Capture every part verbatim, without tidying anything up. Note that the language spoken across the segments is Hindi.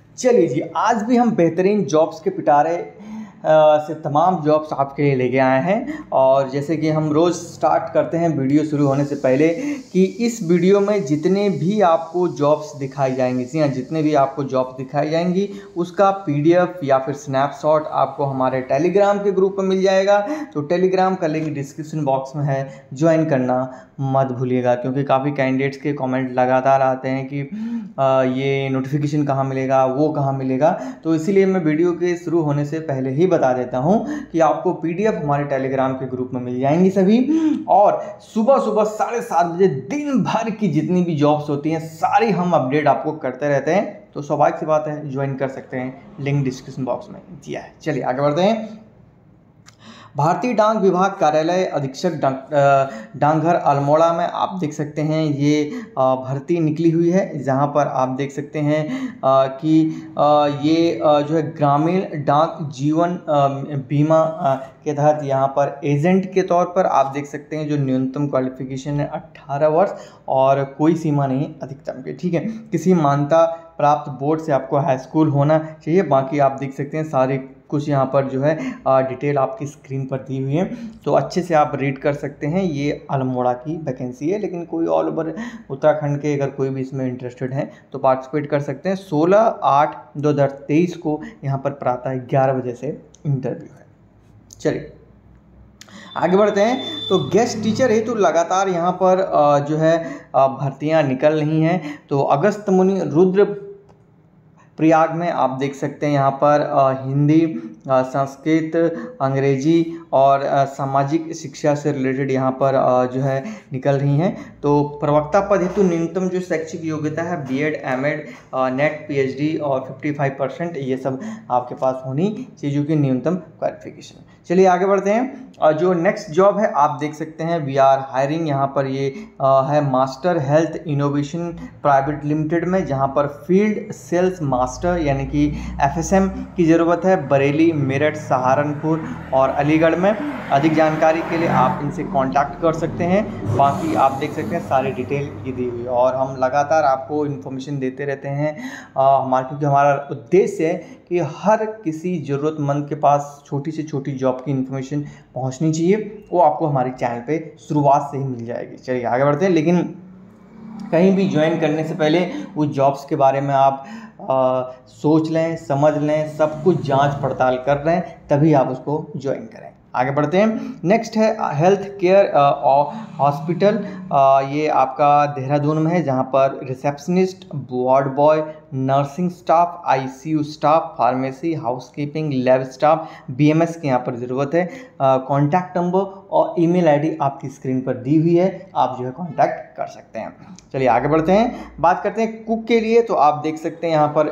चलिए जी, आज भी हम बेहतरीन जॉब्स के पिटारे अ, से तमाम जॉब्स आपके लिए लेके आए हैं। और जैसे कि हम रोज़ स्टार्ट करते हैं वीडियो शुरू होने से पहले कि इस वीडियो में जितने भी आपको जॉब्स दिखाई जाएंगी, जी हाँ, जितने भी आपको जॉब्स दिखाई जाएंगी उसका पीडीएफ या फिर स्नैपशॉट आपको हमारे टेलीग्राम के ग्रुप में मिल जाएगा। तो टेलीग्राम का लिंक डिस्क्रिप्शन बॉक्स में है, ज्वाइन करना मत भूलिएगा, क्योंकि काफ़ी कैंडिडेट्स के कमेंट लगातार आते हैं कि आ, ये नोटिफिकेशन कहाँ मिलेगा, वो कहाँ मिलेगा। तो इसीलिए मैं वीडियो के शुरू होने से पहले ही बता देता हूँ कि आपको पीडीएफ हमारे टेलीग्राम के ग्रुप में मिल जाएंगी सभी। और सुबह सुबह साढ़े सात बजे दिन भर की जितनी भी जॉब्स होती हैं सारी हम अपडेट आपको करते रहते हैं। तो स्वाभाविक सी बात है, ज्वाइन कर सकते हैं, लिंक डिस्क्रिप्शन बॉक्स में दिया है। चलिए आगे बढ़ते हैं। भारतीय डाक विभाग कार्यालय अधीक्षक डाकघर अल्मोड़ा में आप देख सकते हैं ये भर्ती निकली हुई है, जहां पर आप देख सकते हैं कि ये जो है ग्रामीण डाक जीवन बीमा के तहत यहाँ पर एजेंट के तौर पर आप देख सकते हैं जो न्यूनतम क्वालिफिकेशन है अट्ठारह वर्ष और कोई सीमा नहीं अधिकतम की, ठीक है। किसी मान्यता प्राप्त बोर्ड से आपको हाई स्कूल होना चाहिए। बाकी आप देख सकते हैं सारे कुछ यहाँ पर जो है डिटेल आपकी स्क्रीन पर दी हुई है, तो अच्छे से आप रीड कर सकते हैं। ये अल्मोड़ा की वैकेंसी है, लेकिन कोई ऑल ओवर उत्तराखंड के अगर कोई भी इसमें इंटरेस्टेड हैं तो पार्टिसिपेट कर सकते हैं। सोलह आठ दो हज़ार तेईस को यहाँ पर प्रातः ग्यारह बजे से इंटरव्यू है। चलिए आगे बढ़ते हैं। तो गेस्ट टीचर हेतु तो लगातार यहाँ पर जो है भर्तियाँ निकल रही हैं। तो अगस्त मुनि रुद्र प्रयाग में आप देख सकते हैं यहाँ पर हिंदी, संस्कृत, अंग्रेजी और सामाजिक शिक्षा से रिलेटेड यहाँ पर जो है निकल रही हैं। तो प्रवक्ता पद हेतु न्यूनतम जो शैक्षिक योग्यता है बीएड, एमएड, नेट, पीएचडी और पचपन परसेंट ये सब आपके पास होनी चाहिए, जो कि न्यूनतम क्वालिफिकेशन। चलिए आगे बढ़ते हैं। जो नेक्स्ट जॉब है आप देख सकते हैं वी आर हायरिंग, यहाँ पर ये है Master Health Innovation Private Limited में, जहाँ पर फील्ड सेल्स मास्टर यानी कि एफएसएम की ज़रूरत है। बरेली, मेरठ, सहारनपुर और अलीगढ़ में। अधिक जानकारी के लिए आप इनसे कांटेक्ट कर सकते हैं। बाकी आप देख सकते हैं सारी डिटेल ये दी हुई है और हम लगातार आपको इन्फॉर्मेशन देते रहते हैं हमारा, क्योंकि हमारा उद्देश्य है कि हर किसी ज़रूरतमंद के पास छोटी से छोटी जॉब की इन्फॉर्मेशन पहुंचनी चाहिए, वो आपको हमारे चैनल पे शुरुआत से ही मिल जाएगी। चलिए आगे बढ़ते हैं। लेकिन कहीं भी ज्वाइन करने से पहले उस जॉब्स के बारे में आप आ, सोच लें, समझ लें, सब कुछ जांच पड़ताल कर रहे हैं, तभी आप उसको ज्वाइन करें। आगे बढ़ते हैं। नेक्स्ट है हेल्थ केयर हॉस्पिटल, ये आपका देहरादून में है, जहाँ पर receptionist, ward boy, nursing staff, ICU staff, pharmacy, housekeeping, lab staff, BMS की यहाँ पर ज़रूरत है। कॉन्टैक्ट नंबर और ईमेल आईडी आपकी स्क्रीन पर दी हुई है, आप जो है कॉन्टैक्ट कर सकते हैं। चलिए आगे बढ़ते हैं। बात करते हैं कुक के लिए। तो आप देख सकते हैं यहाँ पर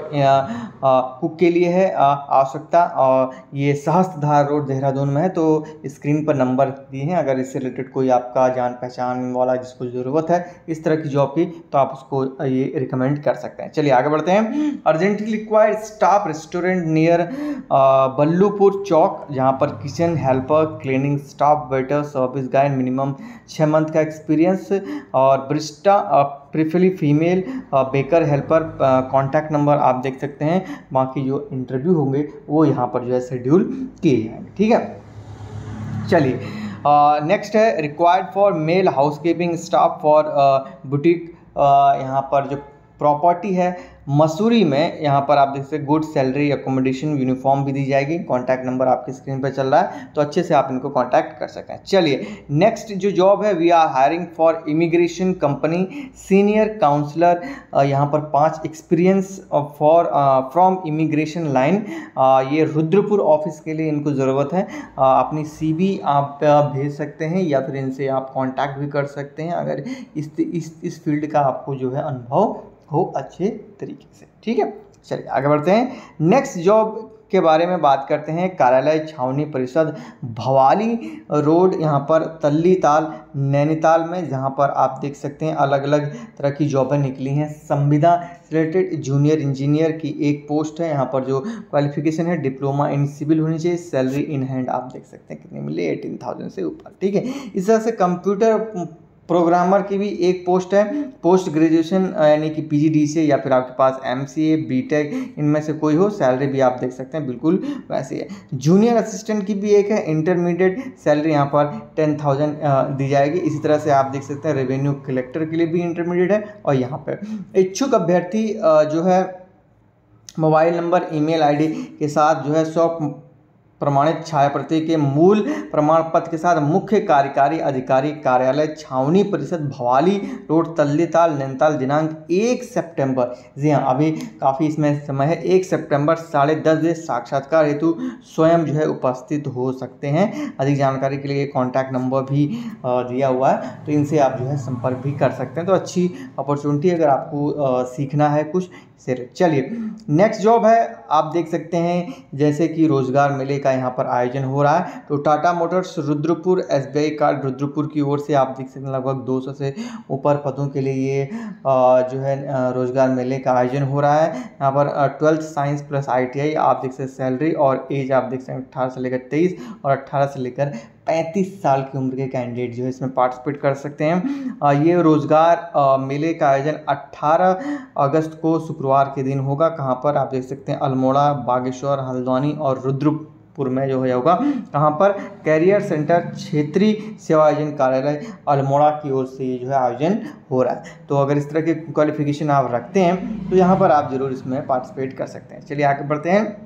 कुक के लिए है आवश्यकता, और ये सहस्त्रधार रोड देहरादून में है। तो स्क्रीन पर नंबर दिए हैं, अगर इससे रिलेटेड कोई आपका जान पहचान वाला जिसको ज़रूरत है इस तरह की जॉब की, तो आप उसको ये रिकमेंड कर सकते हैं। चलिए आगे बढ़ते हैं। Urgently required staff restaurant near Ballupur Chowk, जहाँ पर kitchen helper, cleaning staff, waiter, service guy, minimum छः मंथ का एक्सपीरियंस और barista preferably female, baker helper. Contact number आप देख सकते हैं। बाकी जो इंटरव्यू होंगे वो यहाँ पर जो है शेड्यूल किए जाएंगे, ठीक है। चलिए नेक्स्ट है required for male housekeeping staff for boutique, यहाँ पर जो प्रॉपर्टी है मसूरी में, यहाँ पर आप देख सकते हैं गुड सैलरी, अकोमोडेशन, यूनिफॉर्म भी दी जाएगी। कॉन्टैक्ट नंबर आपकी स्क्रीन पर चल रहा है, तो अच्छे से आप इनको कॉन्टैक्ट कर सकते हैं। चलिए नेक्स्ट जो जॉब है we are hiring for immigration company senior counsellor, यहाँ पर पाँच experience for from immigration line, ये रुद्रपुर ऑफिस के लिए इनको ज़रूरत है। आ, अपनी सीवी आप भेज सकते हैं या फिर इनसे आप कॉन्टैक्ट भी कर सकते हैं अगर इस इस इस फील्ड का आपको जो है अनुभव हो अच्छे तरीके से, ठीक है। चलिए आगे बढ़ते हैं। नेक्स्ट जॉब के बारे में बात करते हैं। कार्यालय छावनी परिषद भवाली रोड, यहाँ पर तल्ली ताल नैनीताल में, जहाँ पर आप देख सकते हैं अलग अलग तरह की जॉबें निकली हैं। संविदा रिलेटेड जूनियर इंजीनियर की एक पोस्ट है, यहाँ पर जो क्वालिफिकेशन है डिप्लोमा इन सिविल होनी चाहिए। सैलरी इन हैंड आप देख सकते हैं कितनी मिली, एटीन थाउजेंड से ऊपर, ठीक है। इस तरह से कंप्यूटर प्रोग्रामर की भी एक पोस्ट है, पोस्ट ग्रेजुएशन यानी कि पीजीडीसीए या फिर आपके पास एमसीए बीटेक इनमें से कोई हो, सैलरी भी आप देख सकते हैं बिल्कुल वैसे है। जूनियर असिस्टेंट की भी एक है, इंटरमीडिएट सैलरी यहाँ पर टेन थाउजेंड दी जाएगी। इसी तरह से आप देख सकते हैं रेवेन्यू कलेक्टर के लिए भी इंटरमीडिएट है। और यहाँ पर इच्छुक अभ्यर्थी जो है मोबाइल नंबर ईमेल आईडी के साथ जो है सौ प्रमाणित छाया प्रति के मूल प्रमाण पत्र के साथ मुख्य कार्यकारी अधिकारी कार्यालय छावनी परिषद भवाली रोड तल्लीताल नैनीताल दिनांक एक सितंबर, जी हाँ अभी काफ़ी इसमें समय है, एक सितंबर साढ़े दस बजे साक्षात्कार हेतु स्वयं जो है उपस्थित हो सकते हैं। अधिक जानकारी के लिए कॉन्टैक्ट नंबर भी दिया हुआ है, तो इनसे आप जो है संपर्क भी कर सकते हैं। तो अच्छी अपॉर्चुनिटी अगर आपको सीखना है कुछ से। चलिए नेक्स्ट जॉब है, आप देख सकते हैं जैसे कि रोजगार मेले का यहाँ पर आयोजन हो रहा है। तो Tata Motors Rudrapur SBI card Rudrapur की ओर से आप देख सकते हैं लगभग दो सौ से ऊपर पदों के लिए ये जो है रोजगार मेले का आयोजन हो रहा है। यहाँ पर ट्वेल्थ साइंस प्लस आईटीआई आप देख सकते हैं सैलरी और एज आप देख सकते हैं अट्ठारह से लेकर तेईस और अट्ठारह से लेकर पैंतीस साल की उम्र के कैंडिडेट जो है इसमें पार्टिसिपेट कर सकते हैं। ये रोजगार मेले का आयोजन अट्ठारह अगस्त को शुक्रवार के दिन होगा। कहाँ पर आप देख सकते हैं अल्मोड़ा, बागेश्वर, हल्द्वानी और रुद्रपुर में जो है होगा। कहाँ पर कैरियर सेंटर क्षेत्रीय सेवा आयोजन कार्यालय अल्मोड़ा की ओर से ये जो है आयोजन हो रहा है। तो अगर इस तरह के क्वालिफिकेशन आप रखते हैं तो यहाँ पर आप जरूर इसमें पार्टिसिपेट कर सकते हैं। चलिए आगे बढ़ते हैं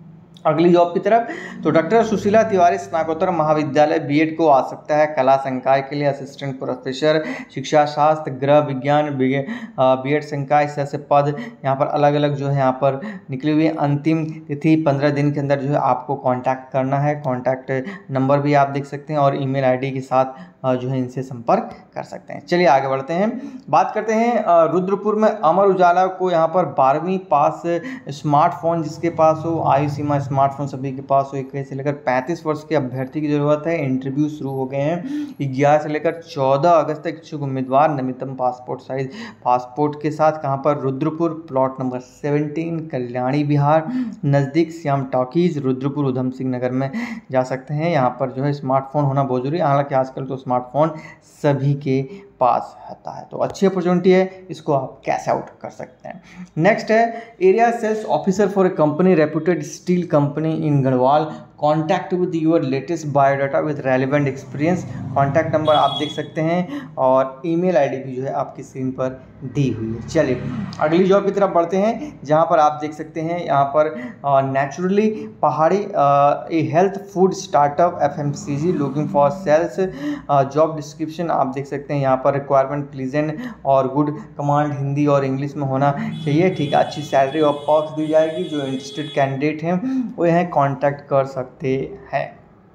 अगली जॉब की तरफ। तो डॉक्टर सुशीला तिवारी स्नातकोत्तर महाविद्यालय बीएड को आ सकता है कला संकाय के लिए असिस्टेंट प्रोफेसर शिक्षा शास्त्र गृह विज्ञान बीएड संकाय इस तरह से पद यहाँ पर अलग अलग जो है यहाँ पर निकली हुई है। अंतिम तिथि पंद्रह दिन के अंदर जो है आपको कांटेक्ट करना है। कांटेक्ट नंबर भी आप देख सकते हैं और ईमेल आईडी के साथ जो है इनसे संपर्क कर सकते हैं। चलिए आगे बढ़ते हैं, बात करते हैं रुद्रपुर में अमर उजाला को यहाँ पर बारहवीं पास स्मार्टफोन जिसके पास हो, आयु सीमा स्मार्टफोन सभी के पास हो, इक्कीस से लेकर पैंतीस वर्ष के अभ्यर्थी की जरूरत है। इंटरव्यू शुरू हो गए हैं। ग्यारह से लेकर चौदह अगस्त तक इच्छुक उम्मीदवार नवीनतम पासपोर्ट साइज पासपोर्ट के साथ कहाँ पर रुद्रपुर प्लॉट नंबर सत्रह कल्याणी बिहार नज़दीक श्याम टॉकीज रुद्रपुर उधम सिंह नगर में जा सकते हैं। यहाँ पर जो है स्मार्टफोन होना बहुत जरूरी है, हालांकि आजकल तो स्मार्टफोन सभी के पास होता है। तो अच्छी अपॉर्चुनिटी है, इसको आप कैश आउट कर सकते हैं। नेक्स्ट है area sales officer for a company reputed steel company in Garhwal. Contact with your latest biodata with relevant experience. Contact number आप देख सकते हैं और ईमेल आईडी भी जो है आपकी स्क्रीन पर दी हुई है। चलिए अगली जॉब की तरफ बढ़ते हैं जहां पर आप देख सकते हैं यहाँ पर naturally Pahadi a health food startup FMCG looking for sales. Job description आप देख सकते हैं यहाँ पर रिक्वायरमेंट प्लीजेंट और गुड कमांड हिंदी और इंग्लिश में होना चाहिए। ठीक है, अच्छी सैलरी और पॉक्स दी जाएगी। जो इंटरेस्टेड कैंडिडेट हैं वो यहाँ कॉन्टैक्ट कर सकते हैं।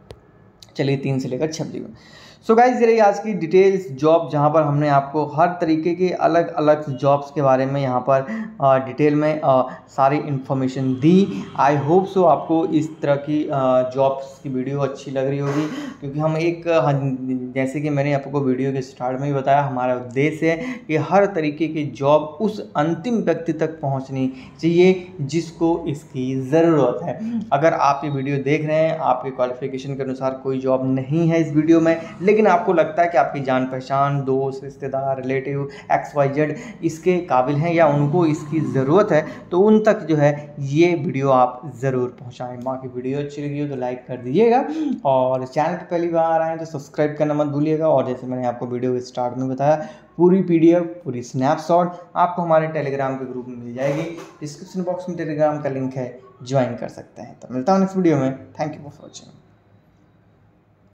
चलिए तीन से लेकर छब्बीस में। सो गाइज ये रही आज की डिटेल्स जॉब जहाँ पर हमने आपको हर तरीके के अलग अलग जॉब्स के बारे में यहाँ पर डिटेल में आ, सारी information the. I hope so आपको इस तरह की जॉब्स की वीडियो अच्छी लग रही होगी, क्योंकि हम एक जैसे कि मैंने आपको वीडियो के स्टार्ट में ही बताया हमारा उद्देश्य है कि हर तरीके की जॉब उस अंतिम व्यक्ति तक पहुँचनी चाहिए जिसको इसकी ज़रूरत है। अगर आप ये वीडियो देख रहे हैं, आपके क्वालिफिकेशन के अनुसार कोई जॉब नहीं है इस वीडियो में, लेकिन आपको लगता है कि आपकी जान पहचान दोस्त रिश्तेदार रिलेटिव एक्स वाई जेड इसके काबिल हैं या उनको इसकी ज़रूरत है, तो उन तक जो है ये वीडियो आप ज़रूर पहुंचाएं। बाकी वीडियो अच्छी लगी हो तो लाइक कर दीजिएगा और चैनल पर पहली बार आए तो सब्सक्राइब करना मत भूलिएगा। और जैसे मैंने आपको वीडियो के स्टार्ट में बताया, पूरी पीडीएफ पूरी स्नैपशॉट आपको हमारे टेलीग्राम के ग्रुप में मिल जाएगी। डिस्क्रिप्शन बॉक्स में टेलीग्राम का लिंक है, ज्वाइन कर सकते हैं। तो मिलता हूँ नेक्स्ट वीडियो में। Thank you for watching.